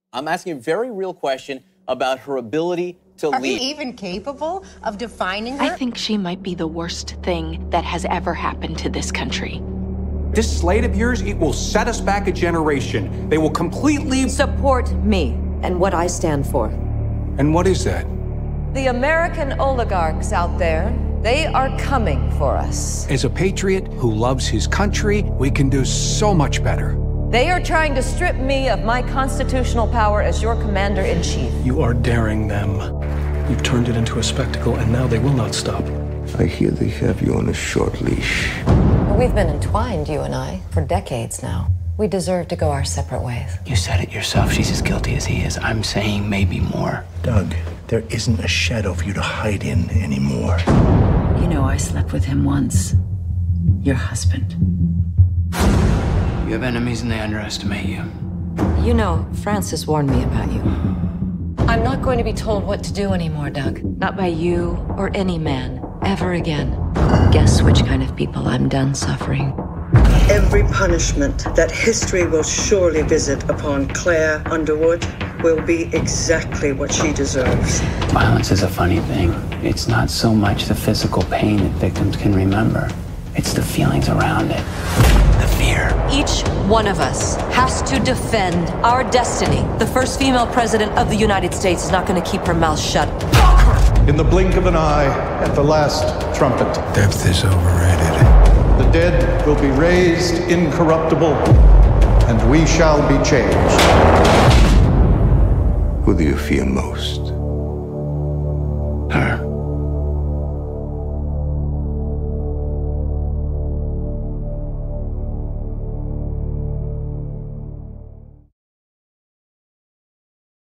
I'm asking a very real question about her ability to lead. Are you even capable of defining her? I think she might be the worst thing that has ever happened to this country. This slate of yours, it will set us back a generation. They will completely support me and what I stand for. And what is that? The American oligarchs out there, they are coming for us. As a patriot who loves his country, we can do so much better. They are trying to strip me of my constitutional power as your commander-in-chief. You are daring them. You've turned it into a spectacle, and now they will not stop. I hear they have you on a short leash. We've been entwined, you and I, for decades now. We deserve to go our separate ways. You said it yourself. She's as guilty as he is. I'm saying maybe more. Doug, there isn't a shadow for you to hide in anymore. You know, I slept with him once. Your husband. You have enemies and they underestimate you. You know, Francis warned me about you. I'm not going to be told what to do anymore, Doug. Not by you or any man, ever again. Guess which kind of people I'm done suffering. Every punishment that history will surely visit upon Claire Underwood will be exactly what she deserves. Violence is a funny thing. It's not so much the physical pain that victims can remember. It's the feelings around it. The fear. Each one of us has to defend our destiny. The first female president of the United States is not going to keep her mouth shut. In the blink of an eye, at the last trumpet. Depth is overrated. The dead will be raised incorruptible, and we shall be changed. Who do you fear most?